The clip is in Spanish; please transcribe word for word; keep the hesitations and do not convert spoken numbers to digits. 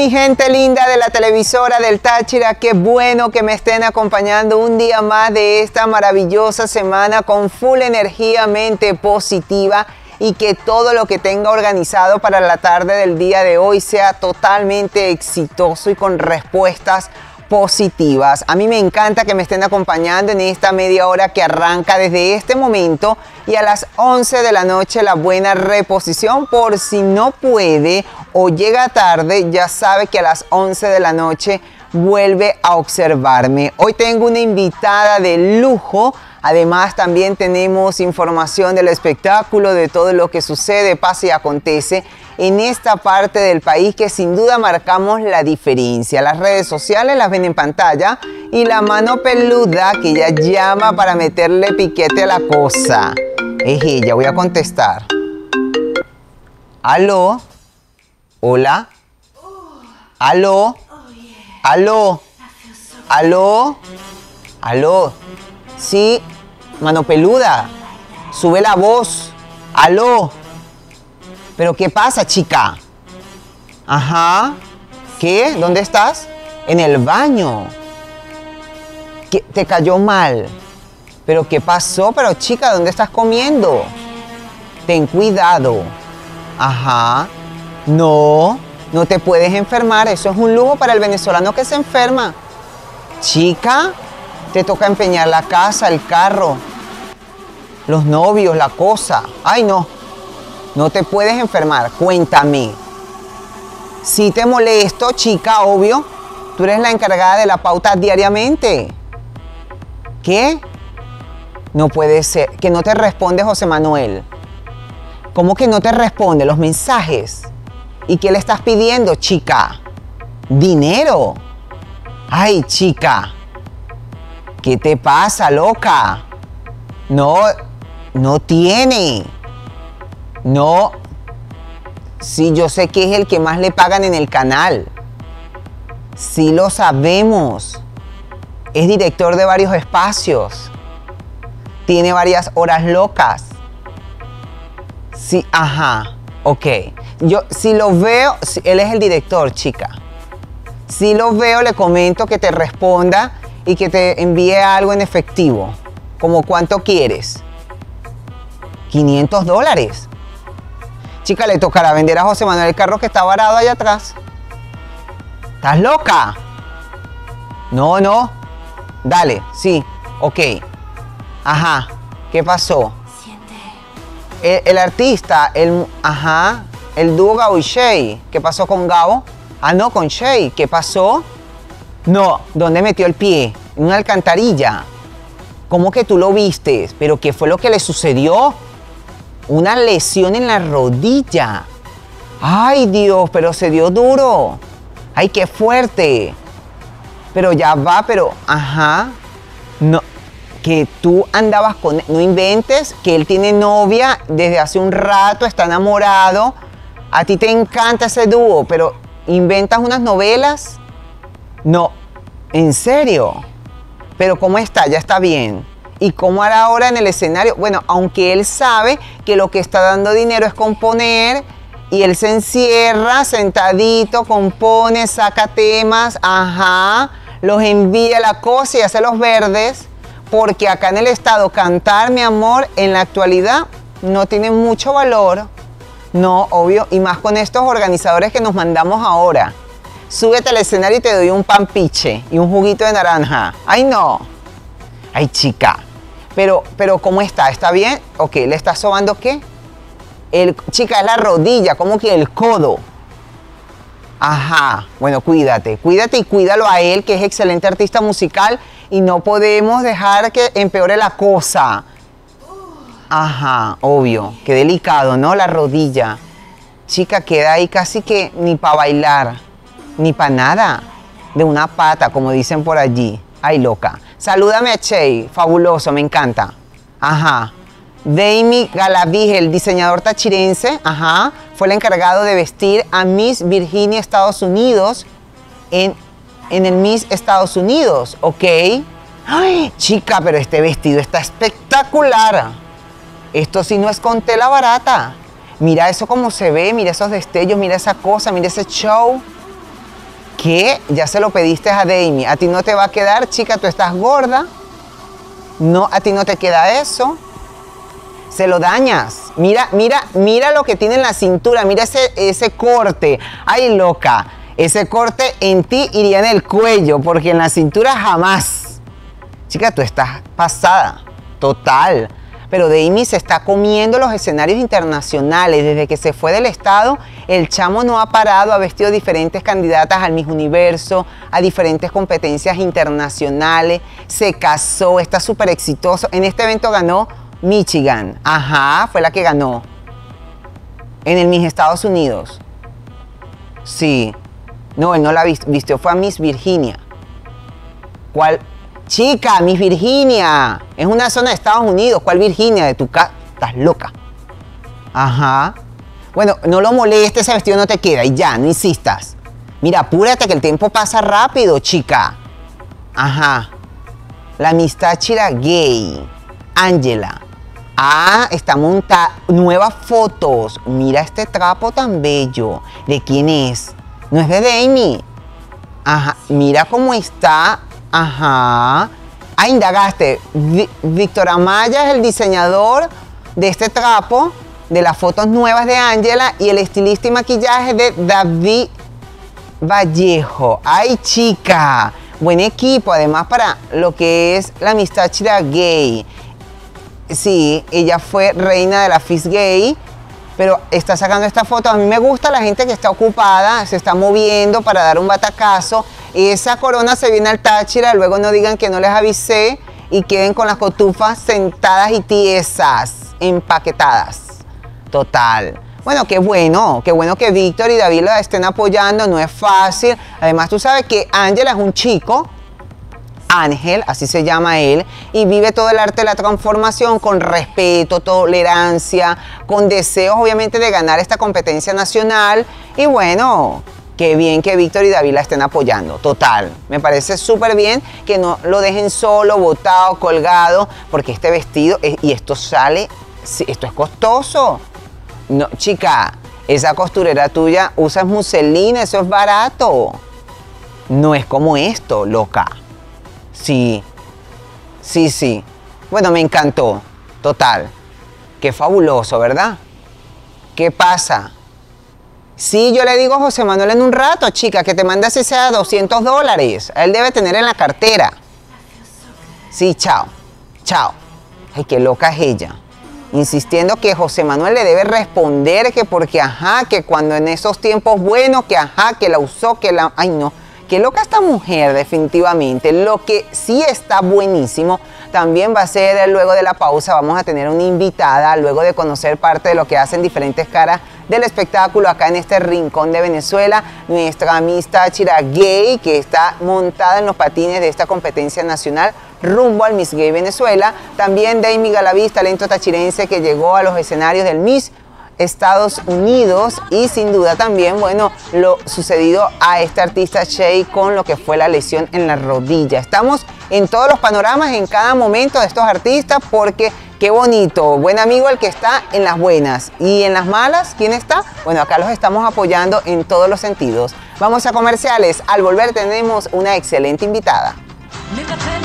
mi gente linda de la televisora del Táchira, qué bueno que me estén acompañando un día más de esta maravillosa semana con full energía, mente positiva y que todo lo que tenga organizado para la tarde del día de hoy sea totalmente exitoso y con respuestas positivas. A mí me encanta que me estén acompañando en esta media hora que arranca desde este momento y a las once de la noche la buena reposición. Por si no puede o llega tarde, ya sabe que a las once de la noche vuelve a observarme. Hoy tengo una invitada de lujo. Además, también tenemos información del espectáculo, de todo lo que sucede, pasa y acontece en esta parte del país que sin duda marcamos la diferencia. Las redes sociales las ven en pantalla y la mano peluda que ya llama para meterle piquete a la cosa. Es ella, voy a contestar. ¿Aló? ¿Hola? ¿Aló? ¿Aló? ¿Aló? ¿Aló? Sí, mano peluda, sube la voz. Aló. ¿Pero qué pasa, chica? Ajá. ¿Qué? ¿Dónde estás? En el baño. ¿Qué? ¿Te cayó mal? ¿Pero qué pasó? Pero chica, ¿dónde estás comiendo? Ten cuidado. Ajá. No, no te puedes enfermar. Eso es un lujo para el venezolano que se enferma. Chica, te toca empeñar la casa, el carro, los novios, la cosa. Ay, no, no te puedes enfermar. Cuéntame. Si te molesto, chica, obvio. Tú eres la encargada de la pauta diariamente. ¿Qué? No puede ser. Que no te responde José Manuel. ¿Cómo que no te responde los mensajes? ¿Y qué le estás pidiendo, chica? ¿Dinero? Ay, chica. ¿Qué te pasa, loca? No, no tiene. No. Sí, yo sé que es el que más le pagan en el canal. Sí, lo sabemos. Es director de varios espacios. Tiene varias horas locas. Sí, ajá. Ok. Yo, si lo veo, si, él es el director, chica. Si lo veo, le comento que te responda y que te envíe algo en efectivo. ¿Como cuánto quieres? quinientos dólares. Chica, le tocará vender a José Manuel el carro que está varado allá atrás. ¿Estás loca? No, no. Dale, sí, ok. Ajá, ¿qué pasó? Siente. El, el artista, el, ajá, el dúo Gabo y Shay. ¿Qué pasó con Gabo? Ah, no, con Shay. ¿Qué pasó? No, ¿dónde metió el pie? En una alcantarilla. ¿Cómo que tú lo viste? ¿Pero qué fue lo que le sucedió? Una lesión en la rodilla. Ay, Dios, pero se dio duro. Ay, qué fuerte. Pero ya va, pero, ajá. No, que tú andabas con él. No inventes, que él tiene novia desde hace un rato, está enamorado. A ti te encanta ese dúo, pero inventas unas novelas. No, ¿en serio? Pero ¿cómo está? Ya está bien. ¿Y cómo hará ahora en el escenario? Bueno, aunque él sabe que lo que está dando dinero es componer y él se encierra sentadito, compone, saca temas, ajá, los envía a la cosa y hace los verdes, porque acá en el estado cantar, mi amor, en la actualidad no tiene mucho valor. No, obvio, y más con estos organizadores que nos mandamos ahora. Súbete al escenario y te doy un pan piche y un juguito de naranja. Ay, no. Ay, chica. Pero, pero, ¿cómo está? ¿Está bien? Ok, ¿le está sobando qué? El, chica, es la rodilla, ¿cómo que el codo? Ajá. Bueno, cuídate. Cuídate y cuídalo a él, que es excelente artista musical y no podemos dejar que empeore la cosa. Ajá, obvio. Qué delicado, ¿no? La rodilla. Chica, queda ahí casi que ni para bailar. Ni para nada, de una pata, como dicen por allí. Ay, loca. Salúdame a Shay, fabuloso, me encanta. Ajá. Dami Galavige, el diseñador tachirense, ajá, fue el encargado de vestir a Miss Virginia, Estados Unidos, en, en el Miss Estados Unidos, ¿ok? Ay, chica, pero este vestido está espectacular. Esto sí no es con tela barata. Mira eso cómo se ve, mira esos destellos, mira esa cosa, mira ese show. ¿Qué? Ya se lo pediste a Dami. A ti no te va a quedar, chica, tú estás gorda. No, a ti no te queda eso. Se lo dañas. Mira, mira, mira lo que tiene en la cintura. Mira ese, ese corte. Ay, loca. Ese corte en ti iría en el cuello, porque en la cintura jamás. Chica, tú estás pasada. Total. Pero Dami se está comiendo los escenarios internacionales. Desde que se fue del estado, el chamo no ha parado, ha vestido diferentes candidatas al Miss Universo, a diferentes competencias internacionales, se casó, está súper exitoso. En este evento ganó Michigan. Ajá, fue la que ganó. En el Miss Estados Unidos. Sí. No, él no la vistió, vistió fue a Miss Virginia. ¿Cuál? Chica, Miss Virginia. Es una zona de Estados Unidos. ¿Cuál Virginia? De tu casa. Estás loca. Ajá. Bueno, no lo molestes, ese vestido no te queda. Y ya, no insistas. Mira, apúrate que el tiempo pasa rápido, chica. Ajá. La Miss Táchira gay. Angela. Ah, está montada. Nuevas fotos. Mira este trapo tan bello. ¿De quién es? No es de Dami. Ajá. Mira cómo está. Ajá. Ah, indagaste. Vi- Víctor Amaya es el diseñador de este trapo, de las fotos nuevas de Angela, y el estilista y maquillaje de David Vallejo. ¡Ay, chica! Buen equipo, además, para lo que es la Miss Táchira gay. Sí, ella fue reina de la F I S Gay, pero está sacando esta foto. A mí me gusta la gente que está ocupada, se está moviendo para dar un batacazo. Esa corona se viene al Táchira, luego no digan que no les avisé y queden con las cotufas sentadas y tiesas, empaquetadas. Total. Bueno, qué bueno, qué bueno que Víctor y David la estén apoyando, no es fácil. Además, tú sabes que Ángela es un chico, Ángel, así se llama él, y vive todo el arte de la transformación con respeto, tolerancia, con deseos obviamente de ganar esta competencia nacional. Y bueno, qué bien que Víctor y David la estén apoyando, total. Me parece súper bien que no lo dejen solo, botado, colgado, porque este vestido, es, y esto sale, esto es costoso. No, chica, esa costurera tuya usas muselina, eso es barato. No es como esto, loca. Sí, sí, sí. Bueno, me encantó, total. Qué fabuloso, ¿verdad? ¿Qué pasa? Sí, yo le digo a José Manuel en un rato, chica, que te manda así sea doscientos dólares. Él debe tener en la cartera. Sí, chao, chao. Ay, qué loca es ella. Insistiendo que José Manuel le debe responder que porque, ajá, que cuando en esos tiempos buenos, que ajá, que la usó, que la... Ay, no. Qué loca esta mujer, definitivamente. Lo que sí está buenísimo también va a ser, luego de la pausa, vamos a tener una invitada, luego de conocer parte de lo que hacen diferentes caras del espectáculo acá en este rincón de Venezuela, nuestra Miss Táchira gay, que está montada en los patines de esta competencia nacional rumbo al Miss Gay Venezuela. También Dami Galaviz, talento tachirense que llegó a los escenarios del Miss Estados Unidos, y sin duda también, bueno, lo sucedido a este artista Shay con lo que fue la lesión en la rodilla. Estamos en todos los panoramas, en cada momento de estos artistas, porque qué bonito, buen amigo el que está en las buenas, y en las malas, ¿quién está? Bueno, acá los estamos apoyando en todos los sentidos. Vamos a comerciales, al volver tenemos una excelente invitada.